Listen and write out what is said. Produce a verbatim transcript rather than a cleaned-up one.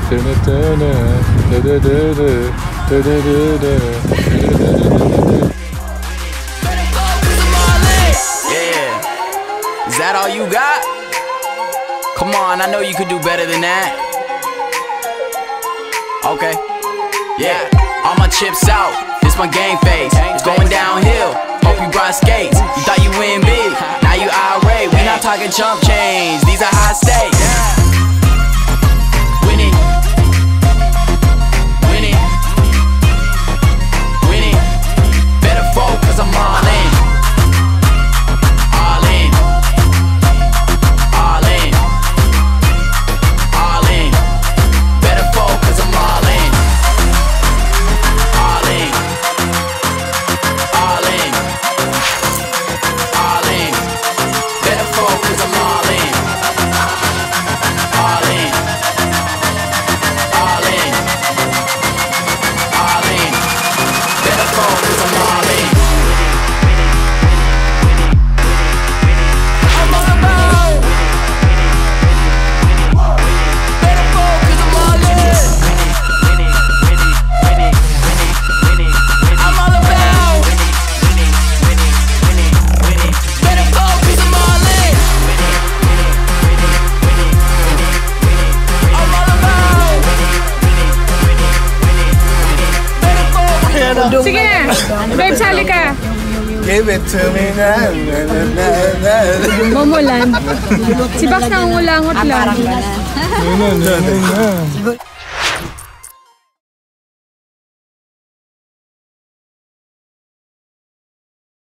Is that all you got? Come on, I know you could do better than that. Okay. Yeah. All my chips out. This my game face. It's going downhill. Hope you brought skates. You thought you win big. Now you irate. We not talking chump change. These are high stakes. Winning. Winning. Winning. Better fold cause I'm all in. All in. All in. All in. Better fold cause I'm all in. All in. All in. All in. Better fold cause I'm all in. All in. All in. All in. Better fold cause I'm all in. I'm all about. Better fold cause I'm all in. I'm all about. Better fold cause I'm all in. I'm all about. Better fold. Sige, babes, halika. Give it to me now. Mumulan. Si Bax nangungulangot lang. Parang gano'n.